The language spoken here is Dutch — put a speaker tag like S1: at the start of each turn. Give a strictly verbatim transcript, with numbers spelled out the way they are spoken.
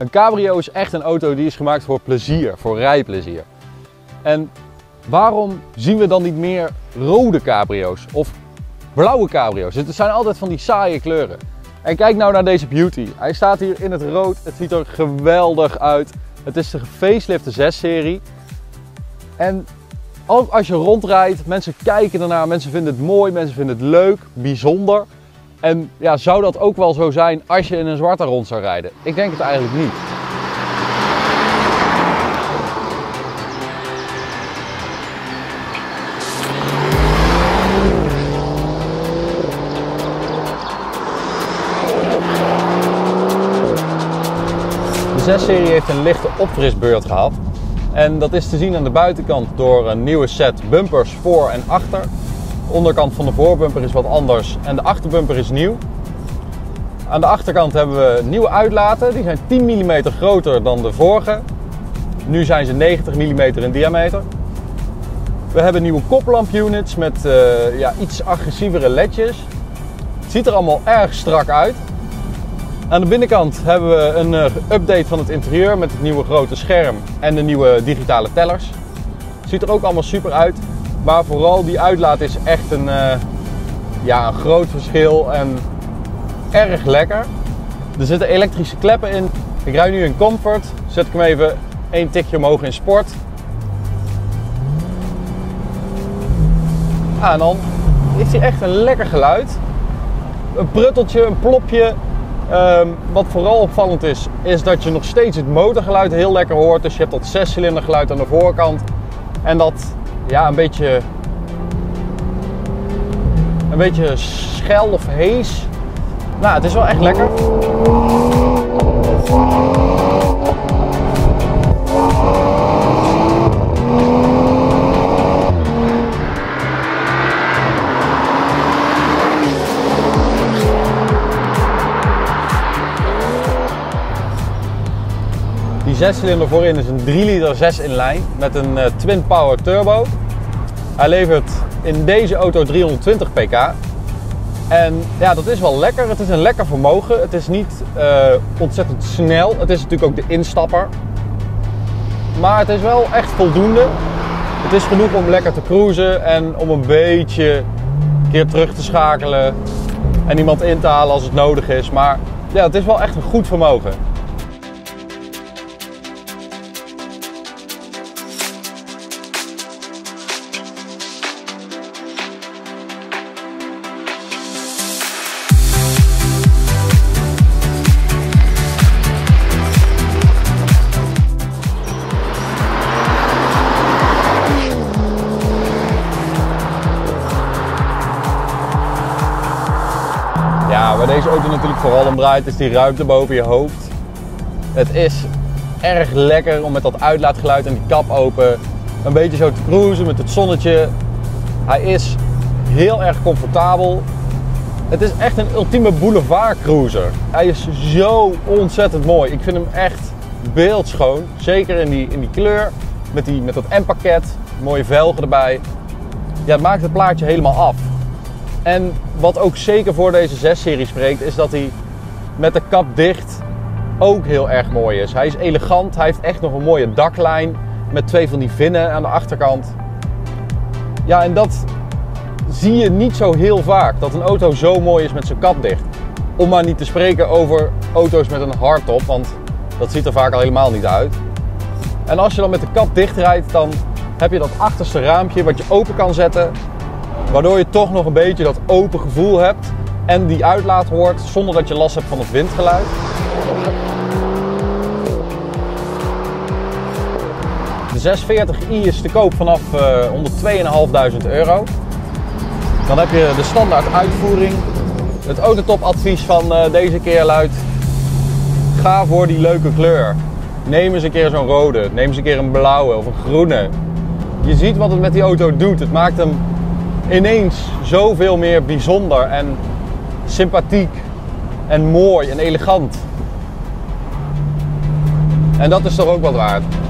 S1: Een cabrio is echt een auto die is gemaakt voor plezier, voor rijplezier. En waarom zien we dan niet meer rode cabrio's of blauwe cabrio's? Het zijn altijd van die saaie kleuren. En kijk nou naar deze beauty. Hij staat hier in het rood. Het ziet er geweldig uit. Het is de gefacelifte zes serie. En ook als je rondrijdt, mensen kijken ernaar, mensen vinden het mooi, mensen vinden het leuk, bijzonder. En ja, zou dat ook wel zo zijn als je in een zwarte rond zou rijden? Ik denk het eigenlijk niet. De zes serie heeft een lichte opfrisbeurt gehad. En dat is te zien aan de buitenkant door een nieuwe set bumpers voor en achter. De onderkant van de voorbumper is wat anders en de achterbumper is nieuw. Aan de achterkant hebben we nieuwe uitlaten. Die zijn tien millimeter groter dan de vorige. Nu zijn ze negentig millimeter in diameter. We hebben nieuwe koplampunits met uh, ja, iets agressievere ledjes. Het ziet er allemaal erg strak uit. Aan de binnenkant hebben we een uh, update van het interieur met het nieuwe grote scherm en de nieuwe digitale tellers. Het ziet er ook allemaal super uit, maar vooral die uitlaat is echt een, uh, ja, een groot verschil en erg lekker. Er zitten elektrische kleppen in. Ik rijd nu in comfort, zet ik hem even één tikje omhoog in sport. Ah, en dan is hij echt een lekker geluid. Een prutteltje, een plopje. Um, wat vooral opvallend is, is dat je nog steeds het motorgeluid heel lekker hoort. Dus je hebt dat zescilinder geluid aan de voorkant. En dat, ja, een beetje, een beetje schel of hees. Nou, het is wel echt lekker. Die zescilinder voorin is een drie liter zes in lijn met een uh, Twin Power Turbo. Hij levert in deze auto driehonderdtwintig pk. En ja, dat is wel lekker. Het is een lekker vermogen. Het is niet uh, ontzettend snel. Het is natuurlijk ook de instapper. Maar het is wel echt voldoende. Het is genoeg om lekker te cruisen en om een beetje een keer terug te schakelen. En iemand in te halen als het nodig is. Maar ja, het is wel echt een goed vermogen. Ja, waar deze auto natuurlijk vooral om draait is die ruimte boven je hoofd. Het is erg lekker om met dat uitlaatgeluid en die kap open een beetje zo te cruisen met het zonnetje. Hij is heel erg comfortabel. Het is echt een ultieme boulevard cruiser. Hij is zo ontzettend mooi. Ik vind hem echt beeldschoon. Zeker in die, in die kleur, met, die, met dat M-pakket, mooie velgen erbij. Ja, het maakt het plaatje helemaal af. En wat ook zeker voor deze zes serie spreekt, is dat hij met de kap dicht ook heel erg mooi is. Hij is elegant, hij heeft echt nog een mooie daklijn met twee van die vinnen aan de achterkant. Ja, en dat zie je niet zo heel vaak, dat een auto zo mooi is met zijn kap dicht. Om maar niet te spreken over auto's met een hardtop, want dat ziet er vaak al helemaal niet uit. En als je dan met de kap dicht rijdt, dan heb je dat achterste raampje wat je open kan zetten. Waardoor je toch nog een beetje dat open gevoel hebt en die uitlaat hoort zonder dat je last hebt van het windgeluid. De zeshonderdveertig i is te koop vanaf uh, honderd tweeënhalfduizend euro. Dan heb je de standaard uitvoering. Het autotopadvies van uh, deze keer luidt: ga voor die leuke kleur. Neem eens een keer zo'n rode, neem eens een keer een blauwe of een groene. Je ziet wat het met die auto doet. Het maakt hem ineens zoveel meer bijzonder en sympathiek en mooi en elegant. En dat is toch ook wat waard.